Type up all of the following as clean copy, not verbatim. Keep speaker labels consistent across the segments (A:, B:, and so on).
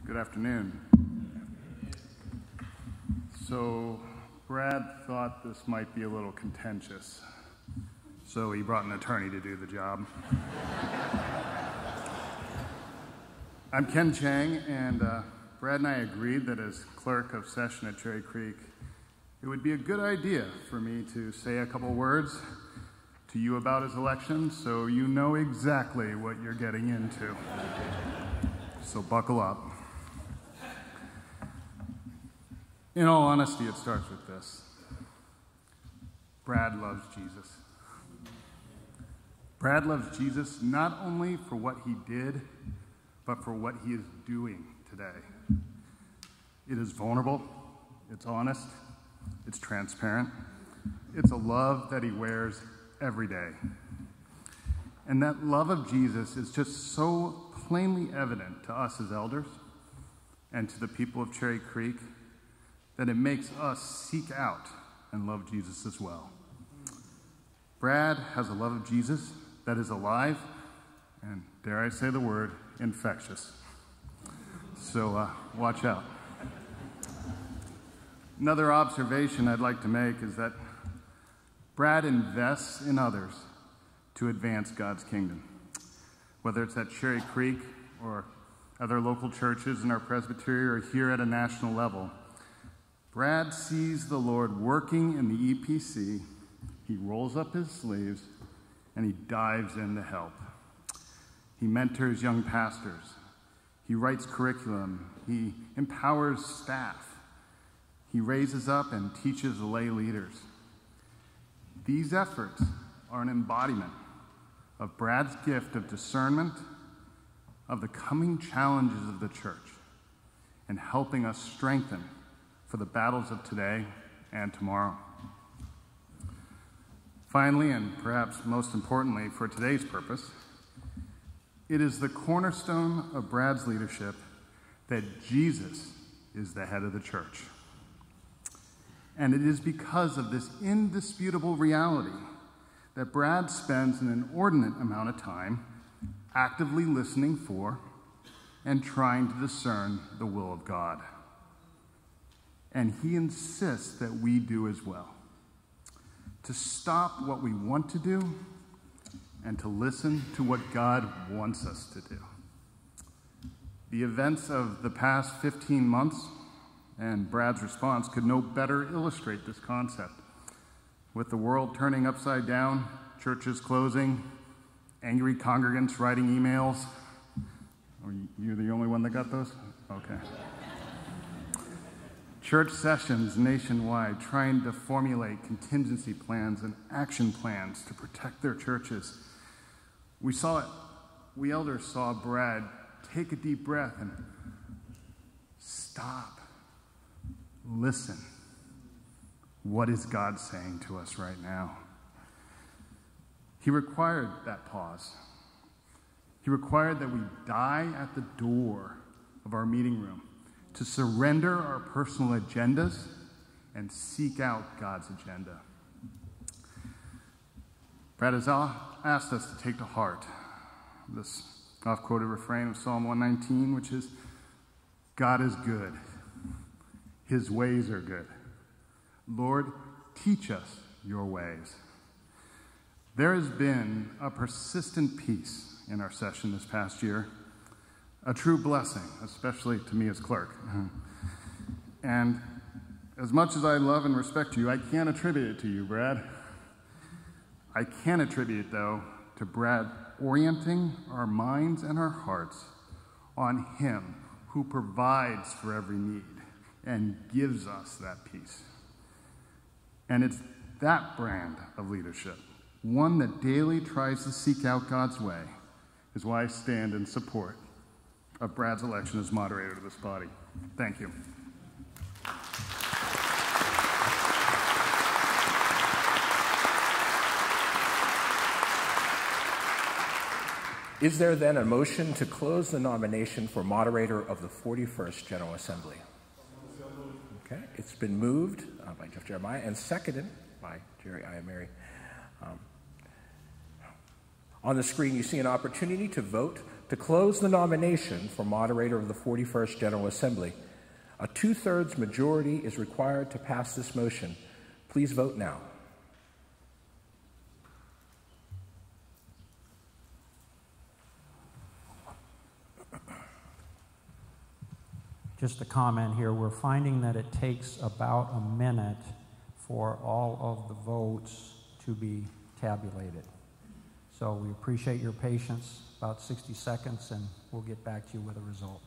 A: Good afternoon. So Brad thought this might be a little contentious, so he brought an attorney to do the job. I'm Ken Chang, and Brad and I agreed that as clerk of session at Cherry Creek, it would be a good idea for me to say a couple words to you about his election so you know exactly what you're getting into. So buckle up. In all honesty, it starts with this. Brad loves Jesus. Brad loves Jesus not only for what he did, but for what he is doing today. It is vulnerable, it's honest, it's transparent, it's a love that he wears every day. And that love of Jesus is just so plainly evident to us as elders and to the people of Cherry Creek that it makes us seek out and love Jesus as well. Brad has a love of Jesus that is alive and, dare I say the word, infectious. So watch out. Another observation I'd like to make is that Brad invests in others to advance God's kingdom. Whether it's at Cherry Creek or other local churches in our Presbyterian or here at a national level, Brad sees the Lord working in the EPC. He rolls up his sleeves and he dives in to help. He mentors young pastors. He writes curriculum. He empowers staff. He raises up and teaches lay leaders. These efforts are an embodiment of Brad's gift of discernment of the coming challenges of the church and helping us strengthen for the battles of today and tomorrow. Finally, and perhaps most importantly for today's purpose, it is the cornerstone of Brad's leadership that Jesus is the head of the church. And it is because of this indisputable reality that Brad spends an inordinate amount of time actively listening for and trying to discern the will of God. And he insists that we do as well. To stop what we want to do and to listen to what God wants us to do. The events of the past 15 months and Brad's response could no better illustrate this concept. With the world turning upside down, churches closing, angry congregants writing emails. Are you the only one that got those? Okay. Church sessions nationwide trying to formulate contingency plans and action plans to protect their churches. We elders saw Brad take a deep breath and stop, listen. What is God saying to us right now? He required that pause. He required that we die at the door of our meeting room to surrender our personal agendas and seek out God's agenda. Brad has asked us to take to heart this oft-quoted refrain of Psalm 119, which is, God is good. His ways are good. Lord, teach us your ways. There has been a persistent peace in our session this past year, a true blessing, especially to me as clerk. And as much as I love and respect you, I can't attribute it to you, Brad. I can attribute it, though, to Brad orienting our minds and our hearts on him who provides for every need and gives us that peace. And it's that brand of leadership, one that daily tries to seek out God's way, is why I stand in support of Brad's election as moderator to this body. Thank you.
B: Is there then a motion to close the nomination for moderator of the 41st General Assembly? Okay, it's been moved by Jeff Jeremiah and seconded by Jerry Iamary. On the screen, you see an opportunity to vote to close the nomination for moderator of the 41st General Assembly. A 2/3 majority is required to pass this motion. Please vote now.
C: Just a comment here, we're finding that it takes about a minute for all of the votes to be tabulated. So we appreciate your patience, about 60 seconds, and we'll get back to you with a result.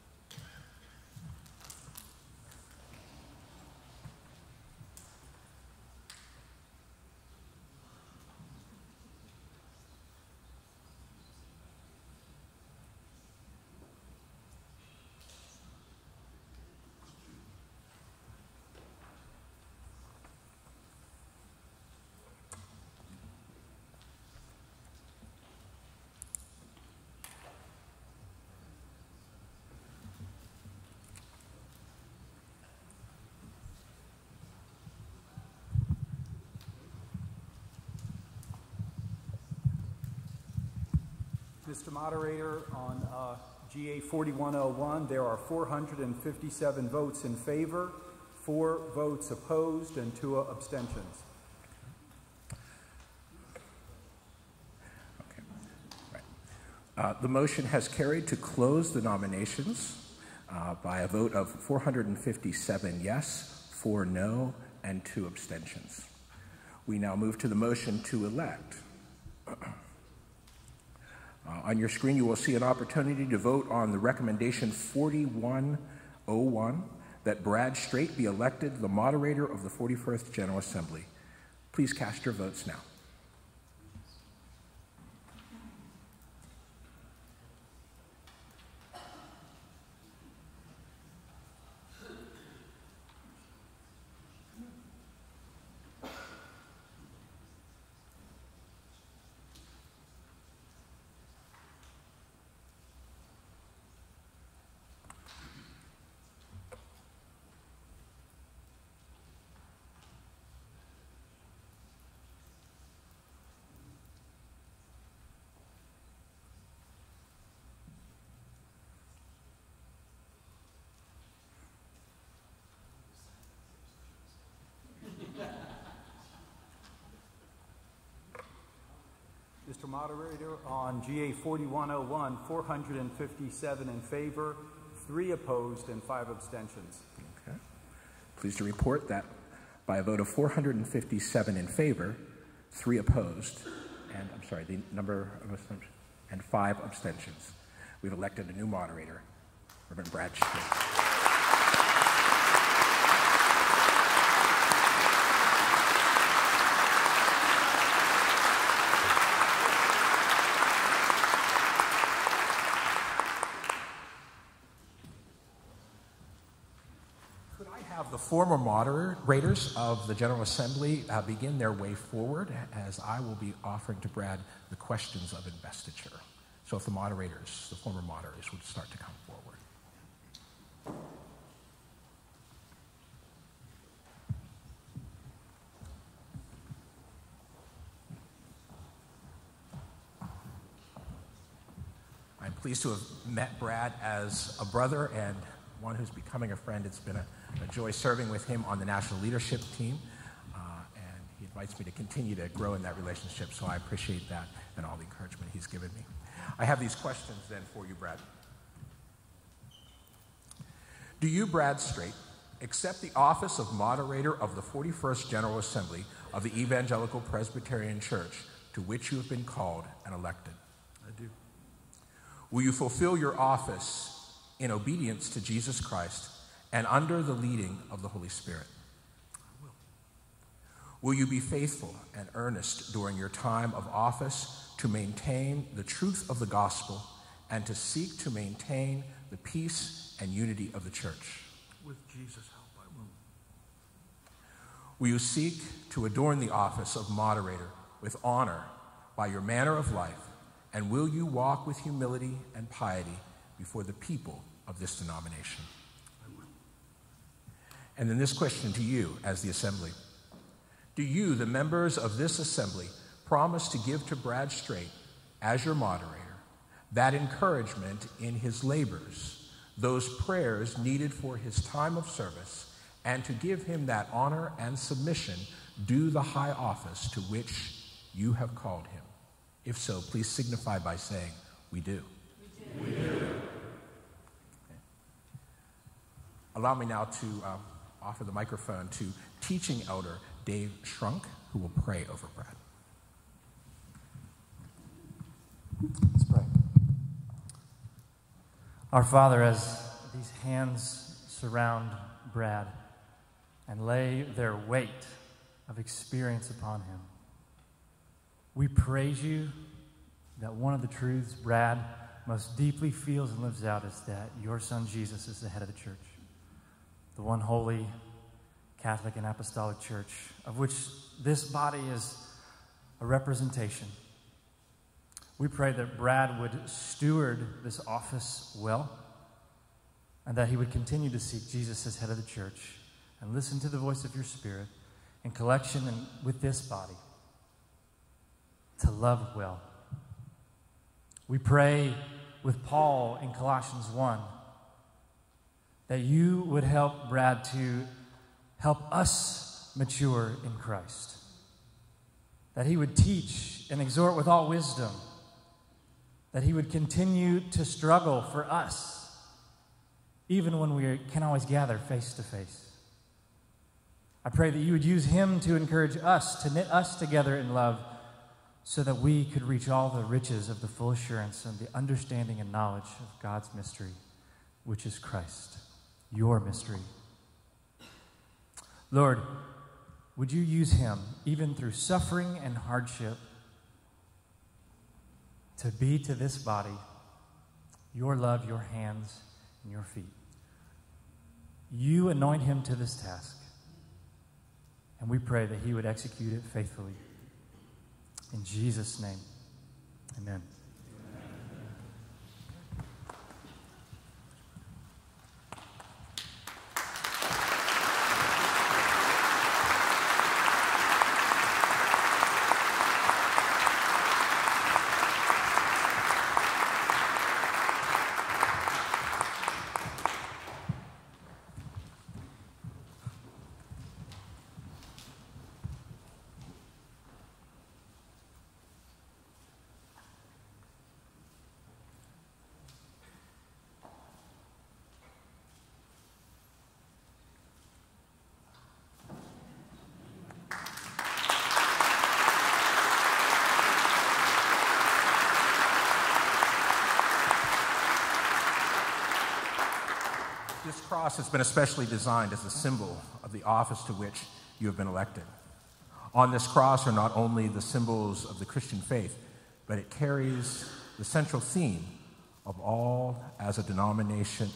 D: Mr. Moderator, on GA 4101, there are 457 votes in favor, 4 votes opposed, and 2 abstentions.
B: Okay. Right. The motion has carried to close the nominations by a vote of 457 yes, 4 no, and 2 abstentions. We now move to the motion to elect. On your screen, you will see an opportunity to vote on the recommendation 4101 that Brad Strait be elected the moderator of the 41st General Assembly. Please cast your votes now.
D: Mr. Moderator, on GA 4101, 457 in favor, 3 opposed, and 5 abstentions.
B: Okay. Pleased to report that by a vote of 457 in favor, 3 opposed, and the number of abstentions, and 5 abstentions, we've elected a new moderator, Reverend Brad Strait. The former moderators of the General Assembly begin their way forward, as I will be offering to Brad the questions of investiture. So if the moderators, the former moderators, would start to come forward. I'm pleased to have met Brad as a brother and one who's becoming a friend. It's been a joy serving with him on the national leadership team, and he invites me to continue to grow in that relationship, so I appreciate that and all the encouragement he's given me. I have these questions then for you, Brad. Do you, Brad Strait, accept the office of moderator of the 41st General Assembly of the Evangelical Presbyterian Church, to which you have been called and elected?
D: I do.
B: Will you fulfill your office in obedience to Jesus Christ and under the leading of the Holy Spirit?
D: I will.
B: Will you be faithful and earnest during your time of office to maintain the truth of the gospel and to seek to maintain the peace and unity of the church?
D: With Jesus' help, I will.
B: Will you seek to adorn the office of moderator with honor by your manner of life, and will you walk with humility and piety before the people of this denomination?
D: I will.
B: And then this question to you as the assembly. Do you, the members of this assembly, promise to give to Brad Strait, as your moderator, that encouragement in his labors, those prayers needed for his time of service, and to give him that honor and submission due the high office to which you have called him? If so, please signify by saying, "We do." We do. Okay. Allow me now to offer the microphone to Teaching Elder Dave Strunk, who will pray over Brad.
E: Let's pray. Our Father, as these hands surround Brad and lay their weight of experience upon him, we praise you that one of the truths Brad most deeply feels and lives out is that your son Jesus is the head of the church, the one holy Catholic and Apostolic Church, of which this body is a representation. We pray that Brad would steward this office well, and that he would continue to seek Jesus as head of the church and listen to the voice of your Spirit in collection and with this body to love well. We pray with Paul in Colossians 1 that you would help Brad to help us mature in Christ, that he would teach and exhort with all wisdom, that he would continue to struggle for us, even when we can't always gather face to face. I pray that you would use him to encourage us, to knit us together in love, so that we could reach all the riches of the full assurance and the understanding and knowledge of God's mystery, which is Christ, your mystery. Lord, would you use him, even through suffering and hardship, to be to this body your love, your hands, and your feet. You anoint him to this task, and we pray that he would execute it faithfully. In Jesus' name, amen.
B: This cross has been especially designed as a symbol of the office to which you have been elected. On this cross are not only the symbols of the Christian faith, but it carries the central theme of all as a denomination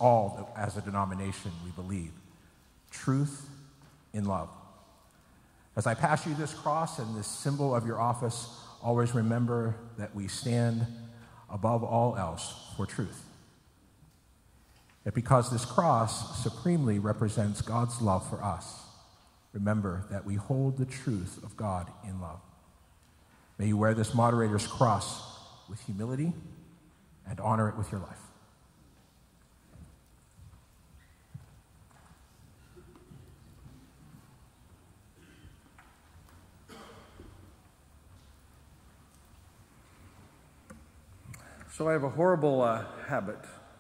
B: we believe: truth in love. As I pass you this cross and this symbol of your office, always remember that we stand above all else for truth. That because this cross supremely represents God's love for us, remember that we hold the truth of God in love. May you wear this moderator's cross with humility and honor it with your life.
F: So I have a horrible habit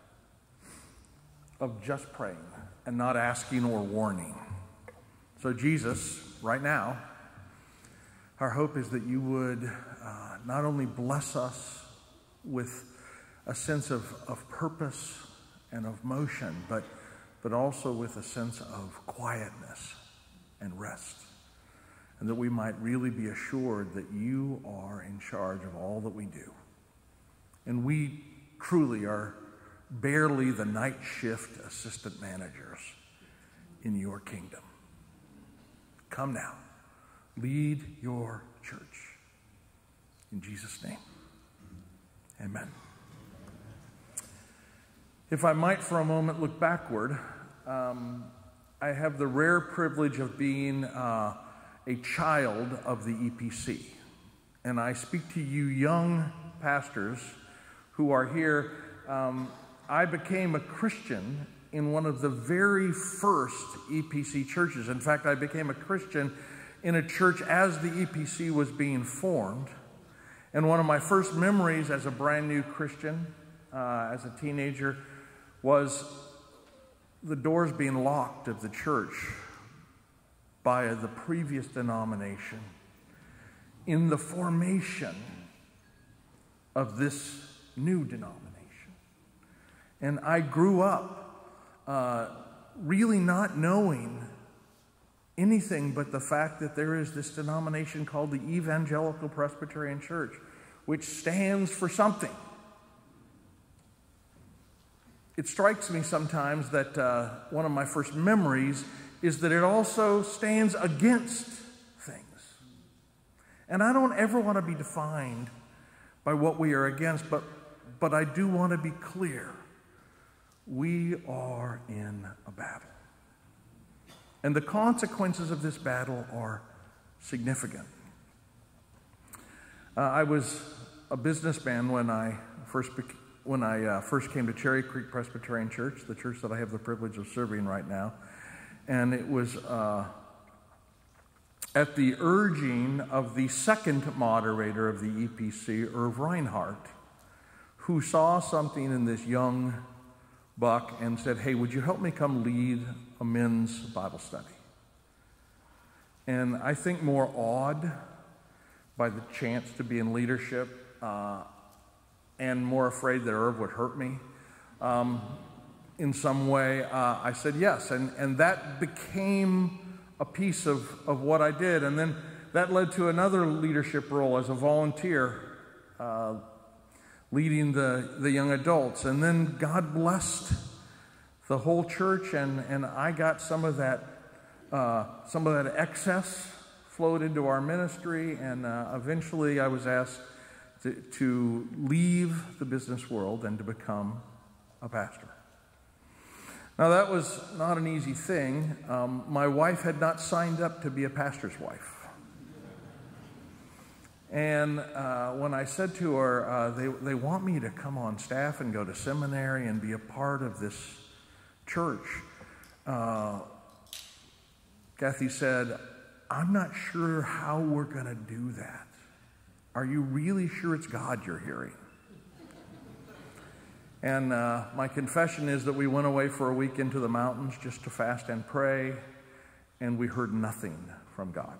F: of just praying and not asking or warning. So Jesus, right now, our hope is that you would not only bless us with a sense of purpose and of motion, but also with a sense of quietness and rest, and that we might really be assured that you are in charge of all that we do. And we truly are barely the night shift assistant managers in your kingdom. Come now, lead your church. In Jesus' name, amen. If I might for a moment look backward, I have the rare privilege of being a child of the EPC. And I speak to you young pastors who are here, I became a Christian in one of the very first EPC churches. In fact, I became a Christian in a church as the EPC was being formed. And one of my first memories as a brand new Christian, as a teenager, was the doors being locked of the church by the previous denomination in the formation of this new denomination. And I grew up really not knowing anything but the fact that there is this denomination called the Evangelical Presbyterian Church, which stands for something. It strikes me sometimes that one of my first memories is that it also stands against things. And I don't ever want to be defined by what we are against, but I do want to be clear. We are in a battle. And the consequences of this battle are significant. I was a businessman when I first came to Cherry Creek Presbyterian Church, the church that I have the privilege of serving right now. And it was at the urging of the second moderator of the EPC, Irv Reinhardt, who saw something in this young buck and said, "Hey, would you help me come lead a men's Bible study?" And I think more awed by the chance to be in leadership and more afraid that Irv would hurt me in some way, I said yes. And that became a piece of what I did. And then that led to another leadership role as a volunteer, leading the young adults. And then God blessed the whole church, and I got some of that excess flowed into our ministry, and eventually I was asked to leave the business world and to become a pastor. Now, that was not an easy thing. My wife had not signed up to be a pastor's wife. And when I said to her, they want me to come on staff and go to seminary and be a part of this church, Kathy said, "I'm not sure how we're going to do that. Are you really sure it's God you're hearing?" And my confession is that we went away for a week into the mountains just to fast and pray, and we heard nothing from God.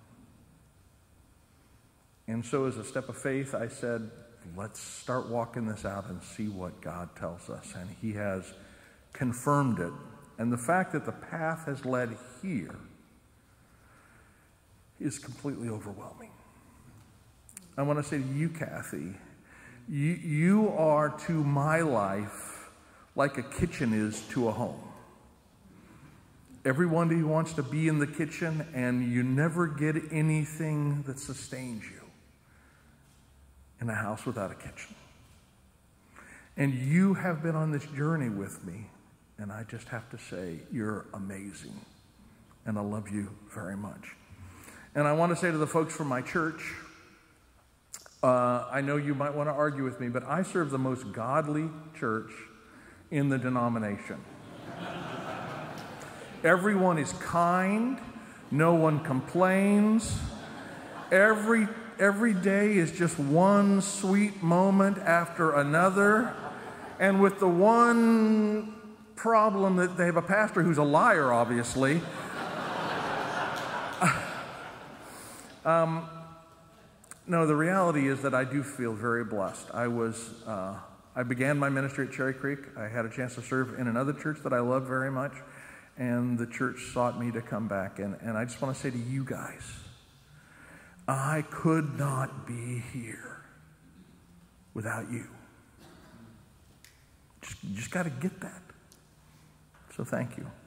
F: And so as a step of faith, I said, let's start walking this out and see what God tells us. And he has confirmed it. And the fact that the path has led here is completely overwhelming. I want to say to you, Kathy, you are to my life like a kitchen is to a home. Everybody wants to be in the kitchen, and you never get anything that sustains you in a house without a kitchen. And you have been on this journey with me, and I just have to say, you're amazing, and I love you very much. And I want to say to the folks from my church, I know you might want to argue with me, but I serve the most godly church in the denomination. Everyone is kind. No one complains. Every day is just one sweet moment after another. And with the one problem that they have a pastor who's a liar, obviously. No, the reality is that I do feel very blessed. I began my ministry at Cherry Creek. I had a chance to serve in another church that I love very much, and the church sought me to come back. And I just want to say to you guys, I could not be here without you. You just got to get that. So thank you.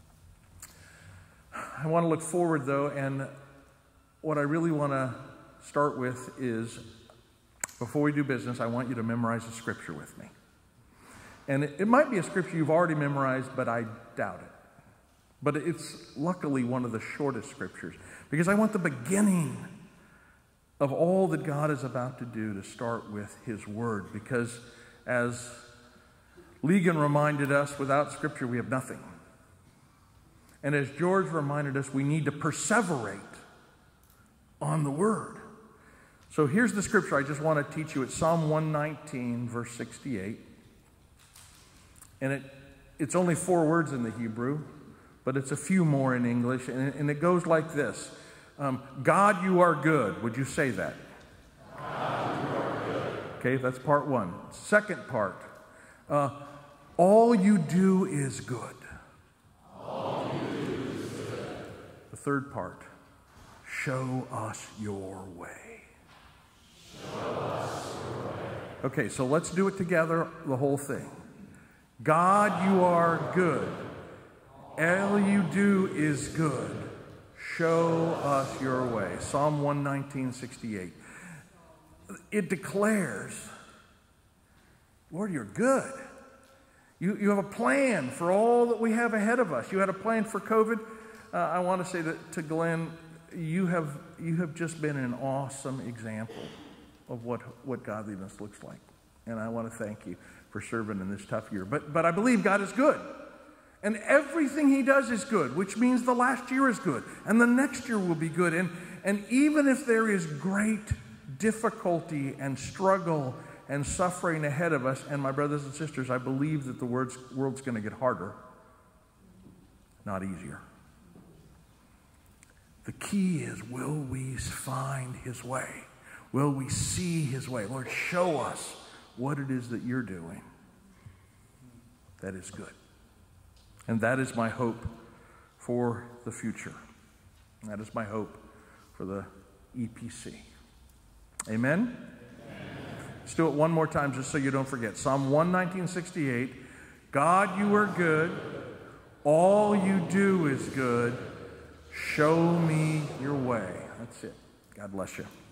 F: I want to look forward, though, and what I really want to start with is, before we do business, I want you to memorize a scripture with me. And it might be a scripture you've already memorized, but I doubt it. But it's luckily one of the shortest scriptures, because I want the beginning of all that God is about to do to start with his word, because as Ligon reminded us, without Scripture we have nothing. And as George reminded us, we need to perseverate on the Word. So here's the Scripture I just want to teach you. It's Psalm 119, verse 68. And it's only 4 words in the Hebrew, but it's a few more in English. And it goes like this. God, you are good. Would you say that?
G: God, you are good.
F: Okay, that's part 1. Second part. All you do is good.
G: All you do is good.
F: The third part. Show us your way.
G: Show us your way.
F: Okay, so let's do it together, the whole thing. God, you are good. All you do is good. Show us your way. Psalm 119:68. It declares, Lord, you're good. You have a plan for all that we have ahead of us. You had a plan for COVID. I want to say that to Glenn, you have just been an awesome example of what godliness looks like. And I want to thank you for serving in this tough year. But I believe God is good. And everything he does is good, which means the last year is good. And the next year will be good. And even if there is great difficulty and struggle and suffering ahead of us, and my brothers and sisters, I believe that the world's going to get harder, not easier. The key is, will we find his way? Will we see his way? Lord, show us what it is that you're doing that is good. And that is my hope for the future. That is my hope for the EPC. Amen? Let's do it one more time just so you don't forget. Psalm 119:68. God, you are good. All you do is good. Show me your way. That's it. God bless you.